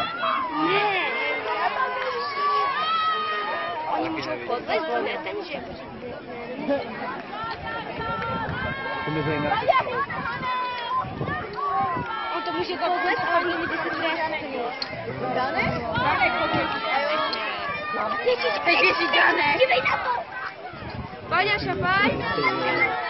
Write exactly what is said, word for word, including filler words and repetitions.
Nie. Oni muszą pozwać, bo ten się on to musi pozwać, a on nie będzie sobie Danek? Danek, chodź. Nie wejdę na to! Pania Szafaj?